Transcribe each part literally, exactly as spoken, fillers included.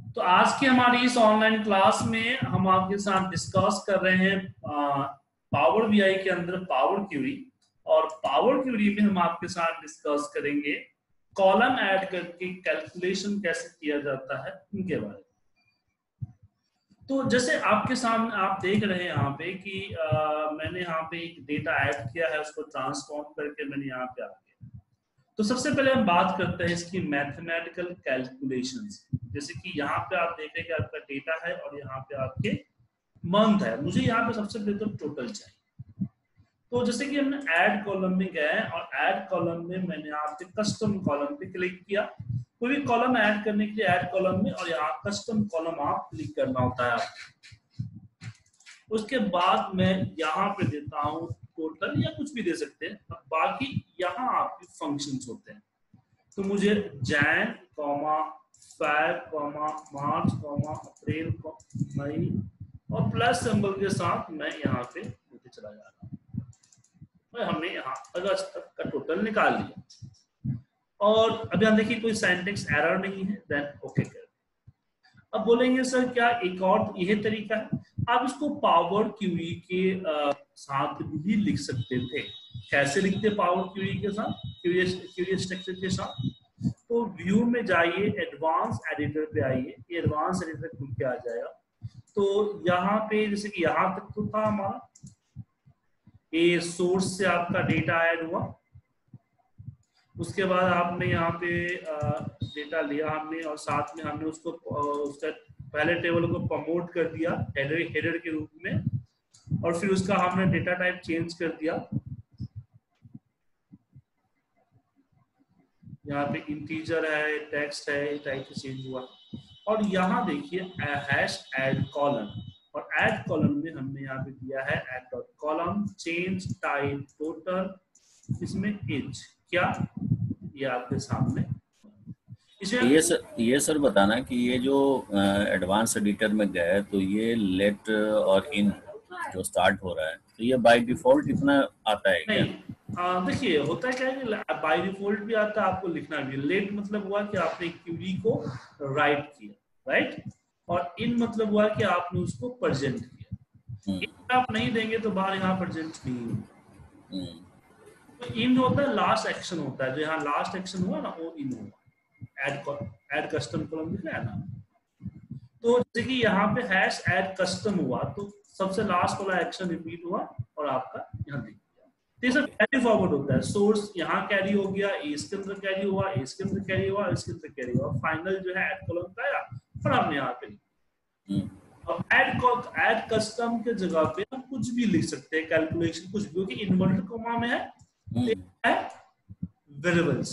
तो आज की हमारी इस ऑनलाइन क्लास में हम आपके साथ डिस्कस कर रहे हैं पावर बीआई के अंदर पावर क्यूरी, और पावर क्यूरी में हम आपके साथ डिस्कस करेंगे कॉलम ऐड करके कैलकुलेशन कैसे किया जाता है उनके बारे में। तो जैसे आपके सामने आप देख रहे हैं यहाँ पे कि आ, मैंने यहाँ पे एक डेटा ऐड किया है, उसको ट्रांसफॉर्म करके मैंने यहाँ पे आ गया। तो सबसे पहले हम बात करते हैं इसकी मैथमेटिकल कैलकुलेशंस। जैसे कि यहाँ पे आप देख रहे हैं कि आपका डेटा है और यहाँ पे आपके मंथ है। मुझे यहाँ पे सबसे पहले तो टोटल चाहिए। तो जैसे कि हमने ऐड कॉलम में गए और ऐड कॉलम में मैंने यहाँ पे कस्टम कॉलम पे क्लिक किया। कोई भी कॉलम ऐड करने के लिए ऐड कॉलम में और यहाँ कस्टम कॉलम आप क्लिक करना होता है आपको। उसके बाद मैं यहाँ पे देता हूँ टोटल या कुछ भी दे सकते हैं। अब बाकी यहाँ आपके फंक्शंस होते हैं। तो मुझे Jan comma Feb comma March comma April May और प्लस सिंबल के साथ मैं यहाँ पे होते चला जा रहा हूँ। हमने यहाँ अगस्त तक का टोटल निकाल लिया और अभी हम देखिए कोई सिंटैक्स एरर नहीं है, देन ओके कर। अब बोलेंगे सर क्या एक और यह तरीका है? आप इसको पावर क्यूरी के आ, साथ भी लिख सकते थे। कैसे लिखते पावर क्यूरी के साथ, क्यूरी स्ट्रक्चर के साथ? तो व्यू में जाइए, एडवांस एडिटर पे आइए, ये एडवांस एडिटर खुल के आ जाएगा। तो यहाँ पे जैसे कि यहाँ तक तो था हमारा, ये सोर्स से आपका डेटा ऐड हुआ। उसके बाद आपने यहाँ पे डेटा लिया हमने और साथ में हमने उसको उसका पहले टेबल को प्रमोट कर दिया हेडर हेडर के रूप में, और फिर उसका हमने डेटा टाइप चेंज कर दिया। यहाँ पे इंटीजर है, टेक्स्ट है, टाइप चेंज हुआ। और यहाँ देखिए हैश ऐड कॉलम, और ऐड कॉलम में हमने यहाँ पे दिया है add dot column change type total, इसमें एज क्या ये आपके सामने। ये सर ये सर बताना कि ये जो एडवांस एडिटर में गए तो ये लेट और इन जो स्टार्ट हो रहा है तो ये बाय डिफॉल्ट इतना आता है क्या? नहीं, देखिए होता क्या है कि बाय डिफॉल्ट भी आता है, आपको लिखना भी। लेट मतलब हुआ कि आपने क्यूरी को राइट किया, राइट, और इन मतलब हुआ कि आपने उसको प्रेजेंट किया। इन आप नहीं देंगे तो बाहर यहाँ प्रेजेंट नहीं होगा। तो इन होता है लास्ट एक्शन होता है, जो यहाँ लास्ट एक्शन हुआ ना वो इन हुआ। ऐड ऐड कस्टम कॉलम दिख रहा है ना। तो जैसे कि यहाँ पे हैश ऐड कस्टम हुआ तो सबसे लास्ट वाला एक्शन रिपीट हुआ और आपका यहाँ दिख गया। तो ये सब कैरी फॉरवर्ड होता है। सोर्स यहाँ कैरी हो गया, इसके अंदर कैरी हुआ, इसके अंदर कैरी हुआ, इसके अंदर कैरी हुआ, फाइनल जो है ऐड कॉलम का आया और हमने यहाँ पे अब ऐड ऐड कस्टम के जगह पे हम कुछ भी लिख सकते हैं, कैलकुलेशन कुछ भी, क्योंकि इन्वर्टेड कॉमा में है वेरिएबल्स।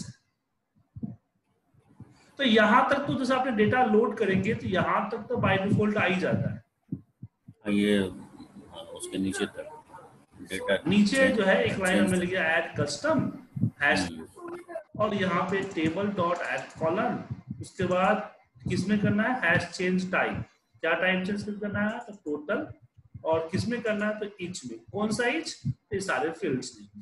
तो यहां तक तो जैसे आपने डेटा लोड करेंगे तो यहां तक तो बाय डिफॉल्ट आ ही जाता है। ये उसके नीचे तक डेटा नीचे जो है एक लाइन हमने लिखा ऐड कस्टम हैश, और यहाँ पे टेबल डॉट ऐड कॉलम। उसके बाद किसमें करना है हैश चेंज टाइप, क्या टाइप चेंज करना है? तो टोटल। और किसमें करना है? तो ईच में। कौन सा ईच? ये सारे फील्ड्स में।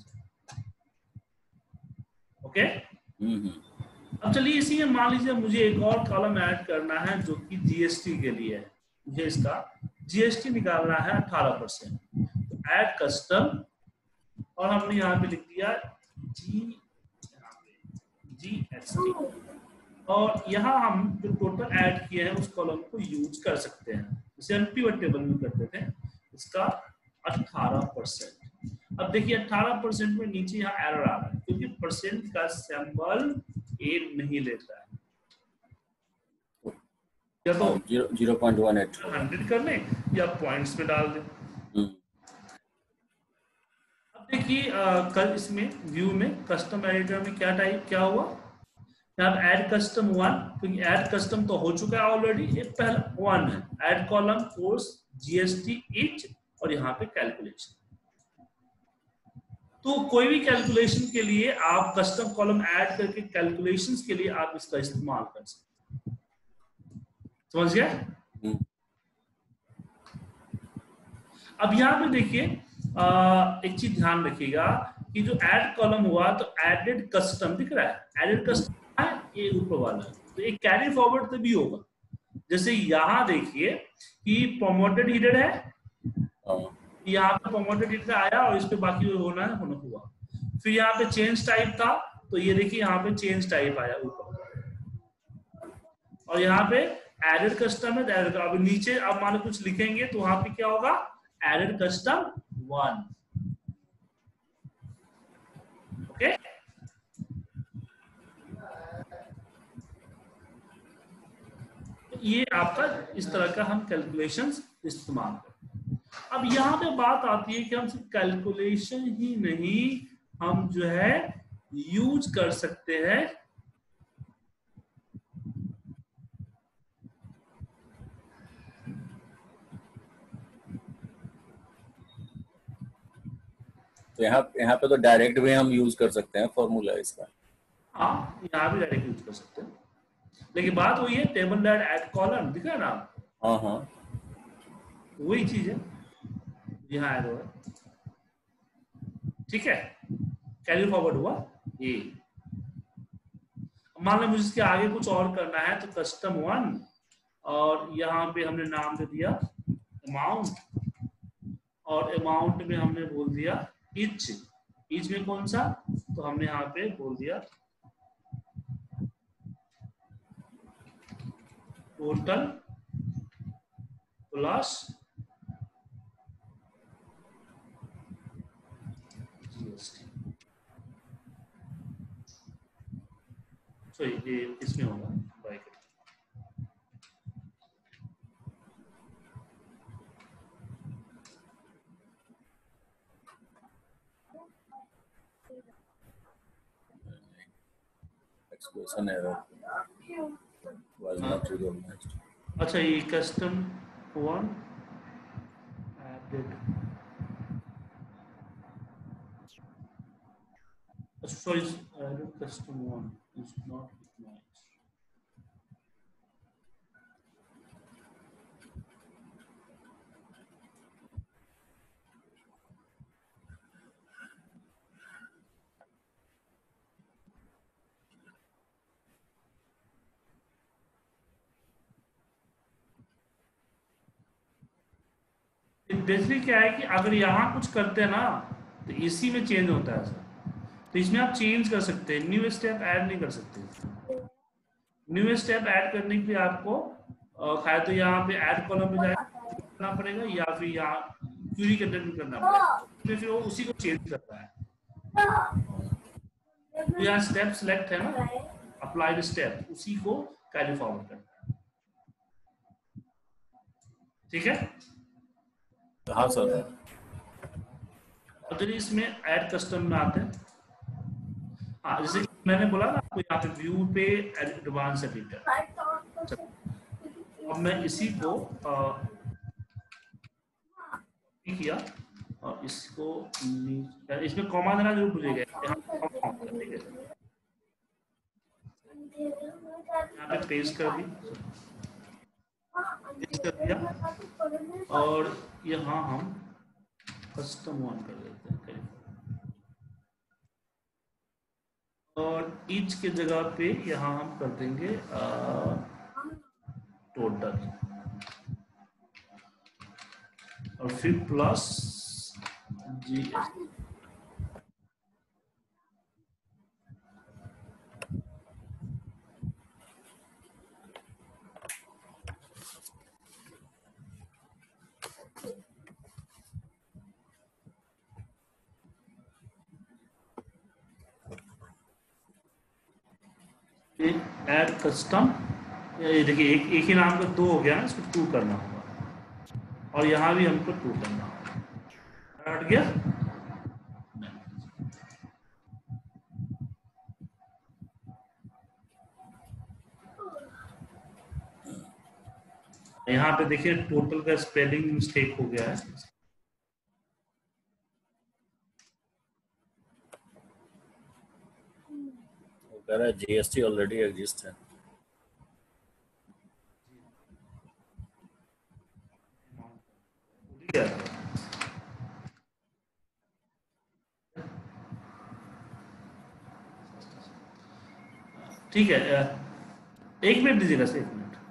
ओके। अब चलिए इसी में मान लीजिए मुझे एक और कॉलम ऐड करना है जो कि जीएसटी के लिए है। मुझे इसका जीएसटी निकालना है अठारह परसेंट। तो ऐड कस्टम और हमने यहाँ पे लिख दिया जी जीएसटी, और यहाँ हम जो टोटल ऐड किए हैं उस कॉलम को यूज कर सकते हैं जैसे हम पिवट टेबल में करते थे। इसका अठारह परसेंट। अब देखिए अठारह परसेंट में नीचे यहाँ एरर आ रहा है क्योंकि परसेंट का सिंबल ए नहीं लेता है। या तो zero point one eight hundred कर लें या पॉइंट्स में डाल दें। अब देखिए कल इसमें व्यू में कस्टम एडिटर में क्या टाइप क्या हुआ, यहाँ ऐड कस्टम वन, क्योंकि ऐड कस्टम तो हो चुका है ऑलरेडी। ये पहला वन है, add column course GST each और यहाँ पे कैलकुलेशन। तो कोई भी कैलकुलेशन के लिए आप कस्टम कॉलम ऐड करके कैलकुलेशंस के लिए आप इसका इस्तेमाल कर सकते हैं। समझ गया? अब यहाँ पे देखिए एक चीज ध्यान रखिएगा कि जो ऐड कॉलम हुआ तो एडेड कस्टम दिख रहा है, एडेड कस्टम है ये ऊपर वाला, तो एक कैरी फॉरवर्ड तो भी होगा। जैसे यहाँ देखिए कि प्रमोटेड हीडेड है, यहाँ पे प्रमोटेड हीडेड आया और इस पे बाकी होना है होना हुआ। फिर यहाँ पे चेंज टाइप था, तो ये देखिए यहाँ पे चेंज टाइप आया ऊपर, और यहाँ पे एडेड कस्टम है। एडेड अब नीचे अब मान लो कुछ लिखेंगे तो वहां पे क्या होगा, एडेड कस्टम वन। ओके, ये आपका इस तरह का हम कैलकुलेशंस इस्तेमाल करते हैं। अब यहाँ पे बात आती है कि हम सिर्फ कैलकुलेशन ही नहीं, हम जो है यूज कर सकते हैं तो यहाँ यहाँ पे तो डायरेक्ट भी हम यूज कर सकते हैं फॉर्मूला इसका। हाँ, यहाँ भी डायरेक्ट यूज कर सकते हैं, लेकिन बात वही है, टेबल डॉट ऐड कॉलम दिख रहा है ना आप? हाँ हाँ, वही चीज है, यहाँ ऐड हुआ, ठीक है, कैरी फॉरवर्ड हुआ ये। मान लो मुझे इसके आगे कुछ और करना है तो कस्टम वन, और यहाँ पे हमने नाम दे दिया अमाउंट, और अमाउंट में हमने बोल दिया इच। इच में कौन सा, तो हमने यहाँ पे बोल दिया टोटल प्लस जीएसटी। सॉरी, ये इसमें होगा bracket. Expression error was not recognized. अच्छा, ये custom one added, sorry added custom one is not recognised. Basically क्या है कि अगर यहाँ कुछ करते हैं ना तो इसी में चेंज होता है सर, तो इसमें आप चेंज कर सकते हैं, न्यू स्टेप ऐड नहीं कर सकते। न्यू स्टेप ऐड करने के लिए आपको खाए तो यहाँ पे ऐड कॉलम में जाकर करना पड़ेगा, या फिर यहाँ क्वेरी के अंदर भी करना पड़ेगा, फिर वो उसी को चेंज करता है। तो यहाँ स्टेप सिलेक्ट है ना, अप्लाइड स्टेप, उसी को कैरी फॉरवर्ड करना है, ठीक है। हाँ सर। और चलिए इसमें ऐड कस्टम में आते हैं। हाँ, जैसे मैंने बोला ना आपको यहाँ पे व्यू पे एडवांस एडिटर, अब मैं इसी को आ, किया और इसको इसमें कॉमा देना जरूर भूलिएगा, यहाँ पे पेस्ट कर दी, पेस्ट कर दिया, और यहाँ हम कस्टम वन कर देते हैं, और ईच के जगह पे यहाँ हम कर देंगे टोटल, और फिर प्लस जीएसटी। ऐड कस्टम, ये देखिए एक एक ही नाम का दो हो गया ना, इसको टू करना होगा, और यहाँ भी हमको टू करना होगा। हट गया, यहाँ पे देखिए टोटल का स्पेलिंग मिस्टेक हो गया है, कह रहा है जीएसटी ऑलरेडी एग्जिस्ट है। ठीक है, एक मिनट दीजिएगा, एक मिनट।